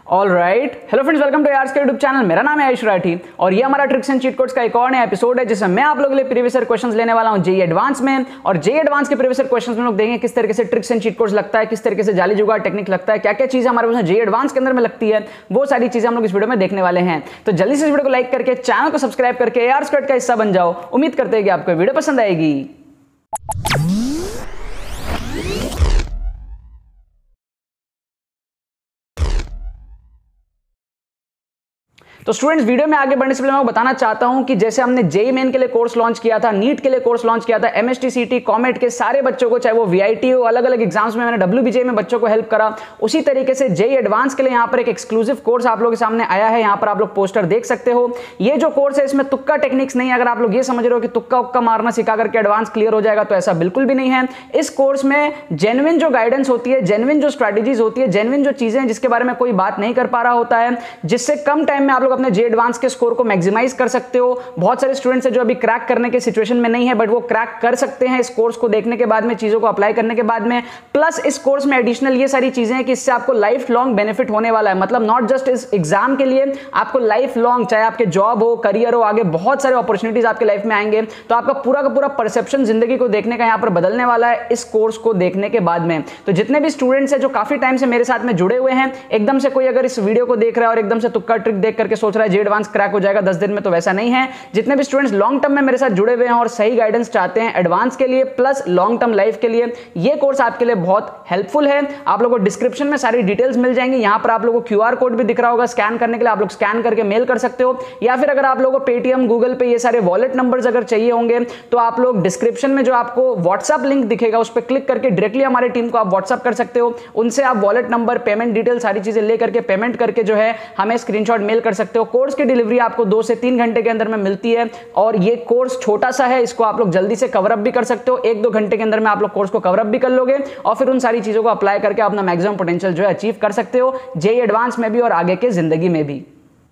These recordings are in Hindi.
All right, hello friends, welcome to यार्स के यूट्यूब चैनल। मेरा नाम है आयुष राठी और ये हमारा ट्रिक्स एंड चीट कोड्स का एक और नया एपिसोड है जिसमें मैं आप लोगों के लिए प्रीवियस ईयर क्वेश्चंस लेने वाला हूं जेईई एडवांस में। और जेईई एडवांस के प्रीवियस ईयर क्वेश्चंस में लोग देखेंगे किस तरीके से ट्रिक्स एंड चीट कोड्स लगता है, किस तरीके से जाली जुगाड़ टेक्निक लगता है, क्या क्या चीजें हमारे पास जेईई एडवांस के अंदर में लगती है, वो सारी चीजें हम लोग इस वीडियो में देखने वाले हैं। तो जल्दी से इस वीडियो को लाइक करके चैनल को सब्सक्राइब करके यार्स का हिस्सा बन जाओ। उम्मीद करते हैं कि आपको वीडियो पसंद आएगी। तो स्टूडेंट्स, वीडियो में आगे बढ़ने से पहले मैं बताना चाहता हूं कि जैसे हमने जेईई मेन के लिए कोर्स लॉन्च किया था, नीट के लिए कोर्स लॉन्च किया था, MHT-CET कॉमेट के सारे बच्चों को, चाहे वो VIT हो, अलग अलग एग्जाम्स में मैंने WBJ में बच्चों को हेल्प करा, उसी तरीके से जेईई एडवांस के लिए यहां पर एक एक्सक्लूसिव कोर्स आप लोगों के सामने आया है। यहां पर आप लोग पोस्टर देख सकते हो। ये जो कोर्स है इसमें तुक्का टेक्निक्स नहीं है। अगर आप लोग ये समझ रहे हो कि तुक्का उक्का मारना सिखा करके एडवांस क्लियर हो जाएगा, तो ऐसा बिल्कुल भी नहीं है। इस कोर्स में जेन्युइन जो गाइडेंस होती है, जेन्युइन जो स्ट्रेटेजीज होती है, जेन्युइन जो चीजें हैं जिसके बारे में कोई बात नहीं कर पा रहा होता है, जिससे कम टाइम में आप लोग अपने जेईई एडवांस के स्कोर को मैक्सिमाइज कर सकते हो। बहुत सारे स्टूडेंट्स हैं जो अभी क्रैक करने के सिचुएशन में नहीं है, बट वो क्रैक कर सकते हैं इस कोर्स को देखने के बाद में, चीजों को अप्लाई करने के बाद में। प्लस इस कोर्स में एडिशनल ये सारी चीजें हैं कि इससे आपको लाइफ लॉन्ग बेनिफिट होने वाला है। मतलब नॉट जस्ट इस एग्जाम के लिए, आपको लाइफ लॉन्ग, चाहे आपके जॉब हो, करियर हो, आगे बहुत सारे अपॉर्चुनिटीज आपके लाइफ में आएंगे। तो आपका पूरा का पूरा परसेप्शन जिंदगी को देखने का यहां पर बदलने वाला है इस कोर्स को देखने के बाद में। तो जितने भी स्टूडेंट्स हैं जो काफी टाइम से मेरे साथ में जुड़े हुए हैं, एकदम से कोई अगर इस वीडियो को देख रहा है और एकदम से तुक्का ट्रिक देख करके सोच रहा है जेईई एडवांस क्रैक हो जाएगा 10 दिन में, तो वैसा नहीं है। जितने भी स्टूडेंट्स लॉन्ग टर्म में मेरे साथ जुड़े हुए हैं और सही गाइडेंस चाहते हैं एडवांस के लिए प्लस लॉन्ग टर्म लाइफ के लिए, ये कोर्स आपके लिए बहुत हेल्पफुल है। आप लोगों को डिस्क्रिप्शन में सारी डिटेल्स मिल जाएंगी। यहां पर आप लोगों को QR कोड भी दिख रहा होगा स्कैन करने के लिए, आप लोग स्कैन करके मेल कर सकते हो। या फिर अगर आप लोगों को Paytm, गूगल पे, ये सारे वॉलेट नंबर्स अगर चाहिए होंगे, तो आप लोग डिस्क्रिप्शन में जो आपको व्हाट्सएप लिंक दिखेगा उस पर क्लिक करके डायरेक्टली हमारी टीम को आप व्हाट्सएप कर सकते हो। उनसे आप वॉलेट नंबर, पेमेंट डिटेल, सारी चीजें लेकर के पेमेंट करके जो है हमें स्क्रीनशॉट मेल कर सकते हो। कोर्स की डिलीवरी आपको 2 से 3 घंटे के अंदर में मिलती है और ये कोर्स छोटा सा है, इसको आप लोग जल्दी से कवर अप भी कर सकते हो। 1-2 घंटे के अंदर में आप लोग कोर्स को कवर अप भी कर लोगे और फिर उन सारी चीजों को अप्लाई करके अपना मैक्सिमम पोटेंशियल जो है अचीव कर सकते हो जेईई एडवांस में भी और आगे के जिंदगी में भी।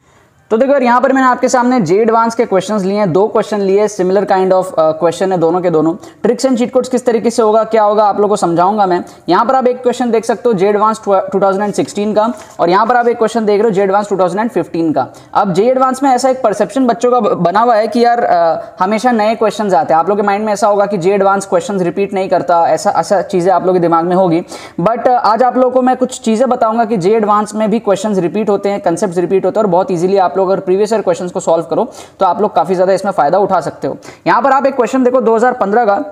तो देखो यार, यहाँ पर मैंने आपके सामने जेईई एडवांस के क्वेश्चंस लिए हैं, 2 क्वेश्चन लिए, सिमिलर काइंड ऑफ क्वेश्चन है दोनों के दोनों। ट्रिक्स एंड चीट कोड्स किस तरीके से होगा, क्या होगा, आप लोगों को समझाऊंगा मैं। यहाँ पर आप एक क्वेश्चन देख सकते हो जेईई एडवांस 2016 का, और यहाँ पर आप एक क्वेश्चन देख रहे हो जेईई एडवांस 2015 का। अब जेईई एडवांस में ऐसा एक परसेप्शन बच्चों का बना हुआ है कि यार हमेशा नए क्वेश्चन आते हैं। आप लोग के माइंड में ऐसा होगा कि जेईई एडवांस क्वेश्चन रिपीट नहीं करता, ऐसा चीजें आप लोग के दिमाग में होगी। बट आज आप लोगों को मैं कुछ चीजें बताऊंगा कि जेईई एडवांस में भी क्वेश्चन रिपीट होते हैं, कंसेप्ट रिपीट होते हैं, और बहुत ईजिली आप लोग अगर प्रीवियस ईयर को सॉल्व करो तो आप लोग काफी ज्यादा इसमें फायदा उठा सकते हो। यहां पर आप एक क्वेश्चन देखो 2015 का,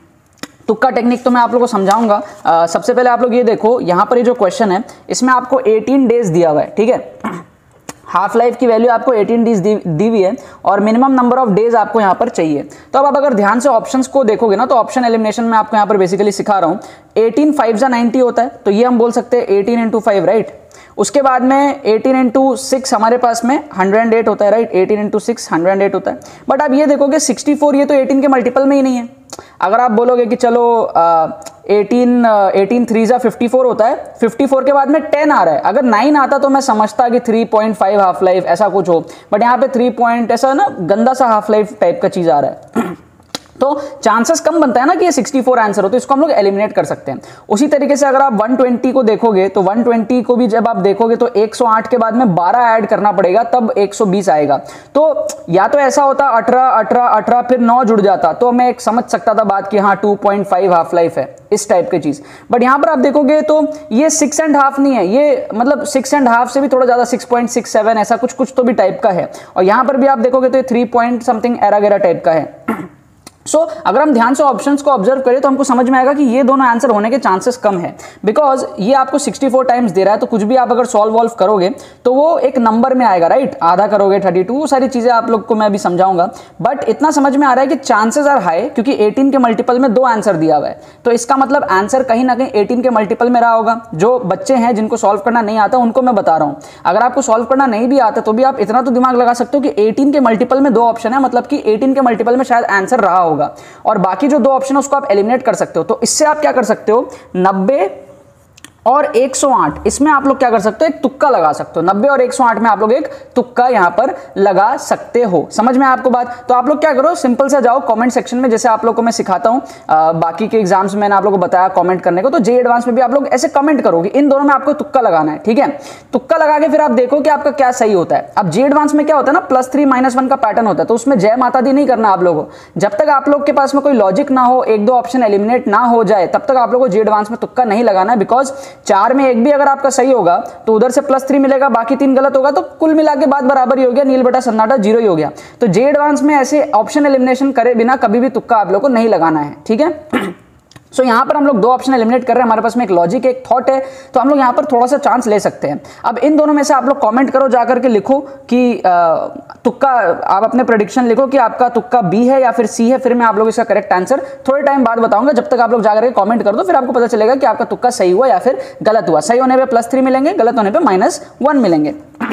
तुक्का टेक्निक तो मैं आप लोगों को समझाऊंगा। सबसे पहले आप लोग ये देखो, यहां पर ये जो क्वेश्चन है इसमें आपको 18 डेज दिया हुआ है, ठीक है। हाफ लाइफ की वैल्यू आपको 18 डेज दी हुई है और मिनिमम नंबर ऑफ डेज आपको यहां पर चाहिए। तो अब आप अगर ध्यान से ऑप्शंस को देखोगे ना, तो ऑप्शन एलिमिनेशन में आपको यहां पर बेसिकली सिखा रहा हूं। 18 5 90 होता है, तो ये हम बोल सकते हैं 18 × 5, राइट। उसके बाद में 18 × 6 हमारे पास में 108 होता है, राइट। 18 × 6 108 होता है। बट आप ये देखोगे 64 ये तो 18 के मल्टीपल में ही नहीं है। अगर आप बोलोगे कि चलो 18 3 54 होता है, 54 के बाद में 10 आ रहा है। अगर 9 आता तो मैं समझता कि 3.5 हाफ लाइफ ऐसा कुछ हो, बट यहाँ पे 3 पॉइंट ऐसा ना गंदा सा हाफ लाइफ टाइप का चीज आ रहा है। तो चांसेस कम बनता है ना कि ये 64 आंसर हो, तो इसको हम लोग एलिमिनेट कर सकते हैं। उसी तरीके से अगर आप 120 को देखोगे, तो 120 को भी जब आप देखोगे तो 108 के बाद में 12 ऐड करना पड़ेगा, तब 120 आएगा। तो या तो ऐसा होता 18 18 18 फिर 9 जुड़ जाता, तो मैं एक समझ सकता था बात कि हाँ 2.5 हाफ लाइफ है, इस टाइप की चीज। बट यहां पर आप देखोगे तो ये 6.5 नहीं है, ये मतलब 6.5 से भी थोड़ा ज्यादा 6.67 ऐसा कुछ तो भी टाइप का है। और यहां पर भी आप देखोगे तो ये 3 पॉइंट समथिंग एरा गेरा टाइप का है। अगर हम ध्यान से ऑप्शंस को ऑब्जर्व करें तो हमको समझ में आएगा कि ये दोनों आंसर होने के चांसेस कम है, बिकॉज ये आपको 64 टाइम्स दे रहा है। तो कुछ भी आप अगर सॉल्व वॉल्व करोगे तो वो एक नंबर में आएगा, राइट। आधा करोगे 32, वो सारी चीजें आप लोग को मैं अभी समझाऊंगा। बट इतना समझ में आ रहा है कि चांसेस आर हाई, क्योंकि 18 के मल्टीपल में 2 आंसर दिया हुआ है। तो इसका मतलब आंसर कहीं ना कहीं 18 के मल्टीपल में रहा होगा। जो बच्चे हैं जिनको सॉल्व करना नहीं आता उनको मैं बता रहा हूं, अगर आपको सॉल्व करना नहीं भी आता तो भी आप इतना तो दिमाग लगा सकते हो कि 18 के मल्टीपल में 2 ऑप्शन है, मतलब कि 18 के मल्टीपल में शायद आंसर रहा होगा, और बाकी जो 2 ऑप्शन है उसको आप एलिमिनेट कर सकते हो। तो इससे आप क्या कर सकते हो, 90 और 108, इसमें आप लोग क्या कर सकते हो, एक तुक्का लगा सकते हो। 90 और 108 में आप लोग एक तुक्का यहां पर लगा सकते हो। समझ में आपको बात? तो आप लोग क्या करो, सिंपल सा जाओ कमेंट सेक्शन में, जैसे आप लोग को मैं सिखाता हूं बाकी के एग्जाम्स में मैंने आप लोग को बताया कमेंट करने को, तो जेईई एडवांस में भी आप लोग ऐसे कमेंट करोगे, इन दोनों में आपको तुक्का लगाना है, ठीक है। तुक्का लगा के फिर आप देखो कि आपका क्या सही होता है। अब जेईई एडवांस में क्या होता है ना, +3 -1 का पैटर्न होता है, तो उसमें जय माता दी नहीं करना आप लोगों को। जब तक आप लोग के पास में कोई लॉजिक ना हो, 1-2 ऑप्शन एलिमिनेट ना हो जाए, तब तक आप लोग को जेईई एडवांस में तुक्का नहीं लगाना है। बिकॉज 4 में एक भी अगर आपका सही होगा तो उधर से +3 मिलेगा, बाकी 3 गलत होगा, तो कुल मिला के बात बराबर ही हो गया, नील बटा सन्नाटा 0 ही हो गया। तो जेईई एडवांस में ऐसे ऑप्शन एलिमिनेशन करे बिना कभी भी तुक्का आप लोग को नहीं लगाना है, ठीक है। सो यहां पर हम लोग 2 ऑप्शन एलिमिनेट कर रहे हैं, हमारे पास में एक लॉजिक एक थॉट है, तो हम लोग यहां पर थोड़ा सा चांस ले सकते हैं। अब इन दोनों में से आप लोग कमेंट करो, जाकर के लिखो कि तुक्का, आप अपने प्रेडिक्शन लिखो कि आपका तुक्का बी है या फिर सी है, फिर मैं आप लोग इसका करेक्ट आंसर थोड़े टाइम बाद बताऊंगा। जब तक आप लोग जाकर के कमेंट कर दो, फिर आपको पता चलेगा कि आपका तुक्का सही हुआ या फिर गलत हुआ। सही होने पे +3 मिलेंगे, गलत होने पे -1 मिलेंगे।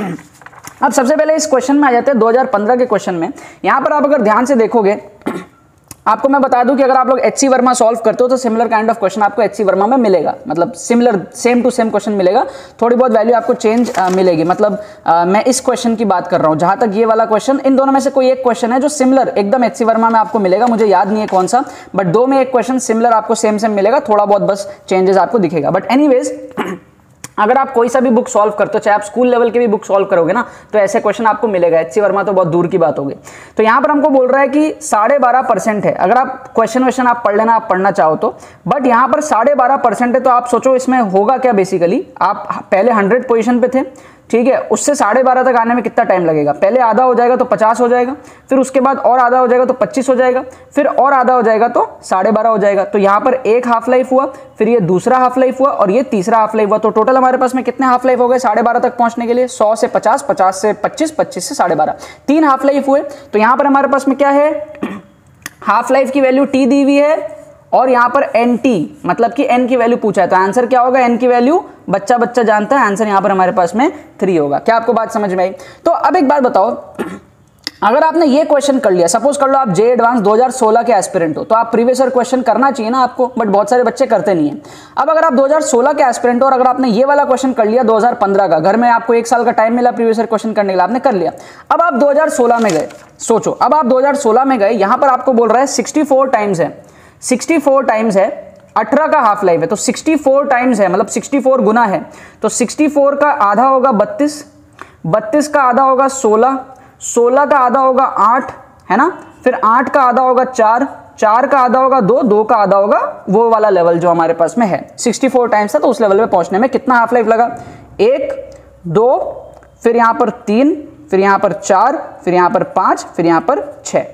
अब सबसे पहले इस क्वेश्चन में आ जाते हैं 2015 के क्वेश्चन में। यहां पर आप अगर ध्यान से देखोगे, आपको मैं बता दूं कि अगर आप लोग HC वर्मा सॉल्व करते हो तो सिमिलर काइंड ऑफ क्वेश्चन आपको HC वर्मा में मिलेगा, मतलब similar same to same question मिलेगा, थोड़ी बहुत वैल्यू आपको चेंज मिलेगी। मतलब मैं इस क्वेश्चन की बात कर रहा हूं, जहां तक ये वाला क्वेश्चन, इन दोनों में से कोई एक क्वेश्चन है जो सिमिलर एकदम HC वर्मा में आपको मिलेगा, मुझे याद नहीं है कौन सा, बट 2 में एक क्वेश्चन सिमिलर आपको सेम मिलेगा, थोड़ा बहुत बस चेंजेस आपको दिखेगा। बट एनीवेज, अगर आप कोई सा भी बुक सॉल्व करते हो, चाहे आप स्कूल लेवल के भी बुक सॉल्व करोगे ना, तो ऐसे क्वेश्चन आपको मिलेगा। HC वर्मा तो बहुत दूर की बात होगी। तो यहां पर हमको बोल रहा है कि 12.5% है। अगर आप क्वेश्चन आप पढ़ लेना, आप पढ़ना चाहो तो, बट यहां पर 12.5% है, तो आप सोचो इसमें होगा क्या। बेसिकली आप पहले 100 पोजीशन पे थे, ठीक है, उससे 12.5 तक आने में कितना टाइम लगेगा। पहले आधा हो जाएगा तो 50 हो जाएगा, फिर उसके बाद और आधा हो जाएगा तो 25 हो जाएगा, फिर और आधा हो जाएगा तो 12.5 हो जाएगा। तो यहाँ पर एक हाफ लाइफ हुआ, फिर ये दूसरा हाफ लाइफ हुआ और ये तीसरा हाफ लाइफ हुआ। तो टोटल हमारे पास में कितने हाफ लाइफ हो गए 12.5 तक पहुंचने के लिए? 100 से 50, 50 से 25, 25 से 12.5, 3 हाफ लाइफ हुए। तो यहाँ पर हमारे पास में क्या है, हाफ लाइफ की वैल्यू T दी हुई है और यहां पर NT, मतलब कि n की वैल्यू पूछा है, तो आंसर क्या होगा, n की वैल्यू बच्चा जानता है, आंसर यहां पर हमारे पास में 3 होगा। क्या आपको बात समझ में आई? तो अब एक बात बताओ, अगर आपने ये क्वेश्चन कर लिया, सपोज कर लो आप जेईई एडवांस 2016 के एस्पिरेंट हो, तो आप प्रीवियस ईयर क्वेश्चन करना चाहिए ना आपको, बट बहुत सारे बच्चे करते नहीं है। अब अगर आप 2016 के एस्पिरेंट हो और अगर आपने ये वाला क्वेश्चन कर लिया 2015 का, घर में आपको 1 साल का टाइम मिला प्रीवियस ईयर क्वेश्चन करने के लिए, आपने कर लिया। अब आप 2016 में गए, सोचो, अब आप 2016 में गए, यहां पर आपको बोल रहा है 64 टाइम्स है, 64 टाइम्स है, 18 का हाफ लाइफ है, तो 64 टाइम्स है, मतलब 64 गुना है, तो 64 का आधा होगा 32, 32 का आधा होगा 16, 16 का आधा होगा 8, है ना, फिर 8 का आधा होगा 4, 4 का आधा होगा 2, 2 का आधा होगा वो वाला लेवल जो हमारे पास में है, 64 टाइम्स था, तो उस लेवल पे पहुंचने में कितना हाफ लाइफ लगा? 1, 2, फिर यहां पर 3, फिर यहां पर 4, फिर यहां पर 5, फिर यहां पर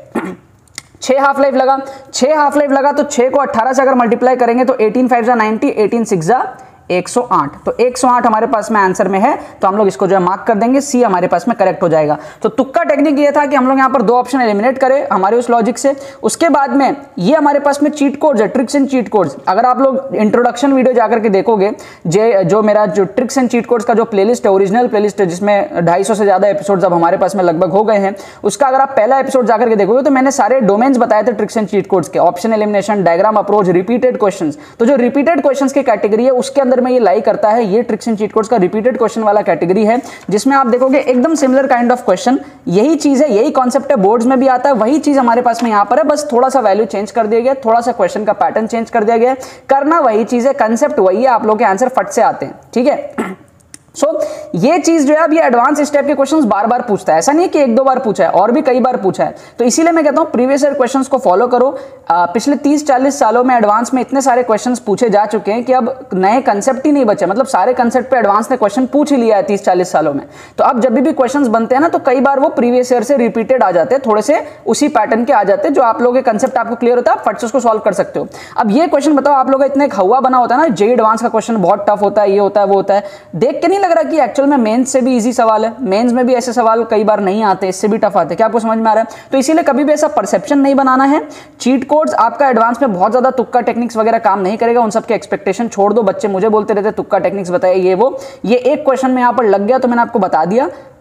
6 हाफ लाइफ लगा। 6 हाफ लाइफ लगा, तो 6 को 18 से अगर मल्टीप्लाई करेंगे तो 18 5 जा 90, 18 6 जा 108, तो 108 हमारे पास में आंसर में है, तो हम लोग इसको जो है मार्क कर देंगे, सी हमारे पास में करेक्ट हो जाएगा। तो तुक्का टेक्निक ये था कि हम लोग यहाँ पर 2 ऑप्शन एलिमिनेट करें हमारे उस लॉजिक से। उसके बाद में ये हमारे पास में चीट कोड्स है, ट्रिक्स एंड चीट कोड्स। अगर आप लोग इंट्रोडक्शन वीडियो जाकर के देखोगे, जो मेरा जो ट्रिक्स एंड चीट कोड्स का जो प्लेलिस्ट है, ओरिजिनल प्लेलिस्ट है, जिसमें 250 से ज्यादा एपिसोड्स अब हमारे पास में लगभग हो गए हैं, उसका अगर आप पहला एपिसोड जाकर के देखोगे तो मैंने सारे डोमेन्स बताए थे ट्रिक्स एंड चीट कोड्स के, option elimination, diagram approach, repeated questions. तो जो रिपीटेड क्वेश्चंस की कैटेगरी है उसके अंदर में ये लाई करता है, ये ट्रिक्स एंड चीट कोड्स का रिपीटेड क्वेश्चन वाला कैटेगरी है, जिसमें आप देखोगे एकदम सिमिलर काइंड ऑफ क्वेश्चन, यही चीज है, यही कॉन्सेप्ट है, बोर्ड्स में भी आता है, वही चीज हमारे पास में यहां पर है, बस थोड़ा सा वैल्यू चेंज कर दिया गया, थोड़ा सा क्वेश्चन का पैटर्न चेंज कर दिया गया, करना वही चीज है, कंसेप्ट वही है, आप लोग के आंसर फट से आते हैं, ठीक है। ये चीज जो है अब ये एडवांस इस टाइप के क्वेश्चंस बार बार पूछता है, ऐसा नहीं है कि 1-2 बार पूछा है, और भी कई बार पूछा है। तो इसीलिए मैं कहता हूं प्रीवियस ईयर क्वेश्चंस को फॉलो करो। पिछले 30-40 सालों में एडवांस में इतने सारे क्वेश्चंस पूछे जा चुके हैं कि अब नए कंसेप्ट ही नहीं बचे, मतलब सारे कंसेप्ट पे एडवांस ने क्वेश्चन पूछ ही लिया है 30-40 सालों में। तो अब जब भी क्वेश्चंस बनते हैं ना, तो कई बार वो प्रीवियस ईयर से रिपीटेड आ जाते हैं, थोड़े से उसी पैटर्न के आ जाते हैं, जो आप लोगों के कंसेप्ट आपको क्लियर होता है, आप फट से उसको सॉल्व कर सकते हो। अब ये क्वेश्चन बताओ, आप लोगों का इतना एक हवा बना होता है ना, जेईई एडवांस का क्वेश्चन बहुत टफ होता है, ये होता है, वो होता है, देख के नहीं लग रहा कि एक्चुअल में मेंस से भी इजी सवाल है, मेंस में भी ऐसे सवाल कई बार नहीं आते, इससे भी टफ आते हैं। क्या आपको समझ में आ रहा है? तो इसीलिए कभी भी ऐसा परसेप्शन नहीं बनाना है। चीट कोड्स आपका एडवांस में बहुत ज्यादा तुक्का टेक्निक्स वगैरह काम नहीं करेगा, उन सबके एक्सपेक्टेशन छोड़ दो। बच्चे मुझे बोलते रहते तुक्का टेक्निक्स बताइए ये वो, ये एक क्वेश्चन में यहां पर लग गया तो मैंने आपको बता दिया,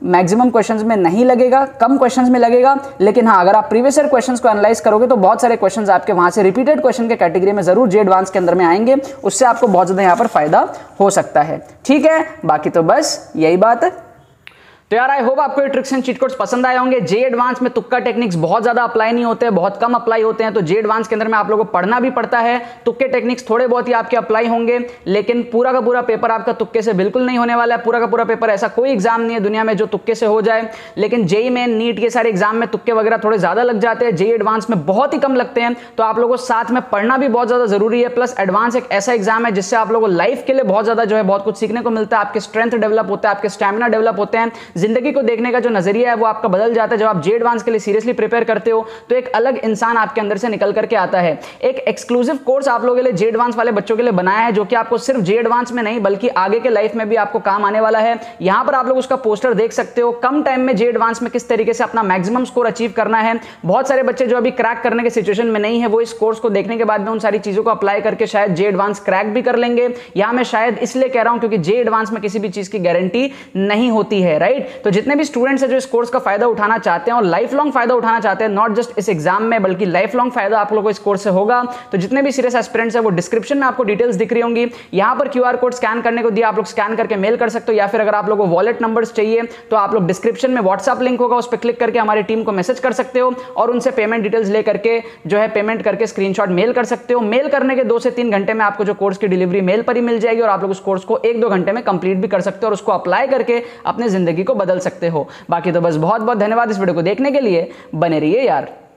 मैक्सिमम क्वेश्चंस में नहीं लगेगा, कम क्वेश्चंस में लगेगा, लेकिन हाँ अगर आप प्रीवियस ईयर क्वेश्चंस को एनालाइज करोगे तो बहुत सारे क्वेश्चंस आपके वहां से रिपीटेड क्वेश्चन के कैटेगरी में जरूर जे एडवांस के अंदर में आएंगे, उससे आपको बहुत ज्यादा यहाँ पर फायदा हो सकता है। ठीक है, बाकी तो बस यही बात है। तो यार आई होप आपको ये ट्रिक्स एंड चीट कोड्स पसंद आए होंगे। जे एडवांस में तुक्का टेक्निक्स बहुत ज्यादा अप्लाई नहीं होते हैं, बहुत कम अप्लाई होते हैं, तो जे एडवांस के अंदर में आप लोगों को पढ़ना भी पड़ता है, तुक्के टेक्निक्स थोड़े बहुत ही आपके अप्लाई होंगे, लेकिन पूरा का पूरा पेपर आपका तुक्के से बिल्कुल नहीं होने वाला है। पूरा का पूरा पेपर ऐसा कोई एग्जाम नहीं है दुनिया में जो तुक्के से हो जाए, लेकिन जेई मेन नीट के सारे एग्जाम में तुक्के वगैरह थोड़े ज्यादा लग जाते हैं, जे एडवांस में बहुत ही कम लगते हैं। तो आप लोगों को साथ में पढ़ना भी बहुत ज्यादा जरूरी है। प्लस एडवांस एक ऐसा एग्जाम है जिससे आप लोगों को लाइफ के लिए बहुत ज्यादा जो है बहुत कुछ सीखने को मिलता है, आपके स्ट्रेंथ डेवलप होता है, आपके स्टैमिना डेवलप होते हैं, जिंदगी को देखने का जो नजरिया है वो आपका बदल जाता है। जब आप जे एडवांस के लिए सीरियसली प्रिपेयर करते हो तो एक अलग इंसान आपके अंदर से निकल करके आता है। एक एक्सक्लूसिव कोर्स आप लोगों के लिए जे एडवांस वाले बच्चों के लिए बनाया है, जो कि आपको सिर्फ जे एडवांस में नहीं बल्कि आगे के लाइफ में भी आपको काम आने वाला है। यहां पर आप लोग उसका पोस्टर देख सकते हो, कम टाइम में जे एडवांस में किस तरीके से अपना मैक्सिमम स्कोर अचीव करना है। बहुत सारे बच्चे जो अभी क्रैक करने के सिचुएशन में नहीं है, वो इस कोर्स को देखने के बाद में उन सारी चीजों को अप्लाई करके शायद जे एडवांस क्रैक भी कर लेंगे। यहां मैं शायद इसलिए कह रहा हूं क्योंकि जे एडवांस में किसी भी चीज की गारंटी नहीं होती है, राइट। तो जितने भी स्टूडेंट्स हैं जो इस कोर्स का फायदा उठाना चाहते हैं और लाइफ लॉन्ग फायदा उठाना चाहते हैं, नॉट जस्ट इस एग्जाम में बल्कि लाइफ लॉन्ग फायदा आप लोगों को इस कोर्स से होगा, तो जितने भी सीरियस एस्पिरेंट्स हैं वो डिस्क्रिप्शन में आपको डिटेल्स दिख रही होंगी। यहां पर क्यूआर कोड स्कैन करने को दिया, आप लोग स्कैन करके मेल कर सकते हो, या फिर अगर आप लोगों को वॉलेट नंबर्स चाहिए तो आप लोग डिस्क्रिप्शन में व्हाट्सएप लिंक होगा, उस पर क्लिक करके हमारी टीम को मैसेज कर सकते हो और उनसे पेमेंट डिटेल्स लेकर के जो है पेमेंट करके स्क्रीनशॉट मेल कर सकते हो। मेल करने के 2 से 3 घंटे में आपको जो कोर्स की डिलीवरी मेल पर ही मिल जाएगी और आप लोग उस कोर्स को 1-2 घंटे में कंप्लीट भी कर सकते हो और उसको अप्लाई करके अपनी जिंदगी को बदल सकते हो। बाकी तो बस बहुत बहुत धन्यवाद इस वीडियो को देखने के लिए, बने रहिए यार।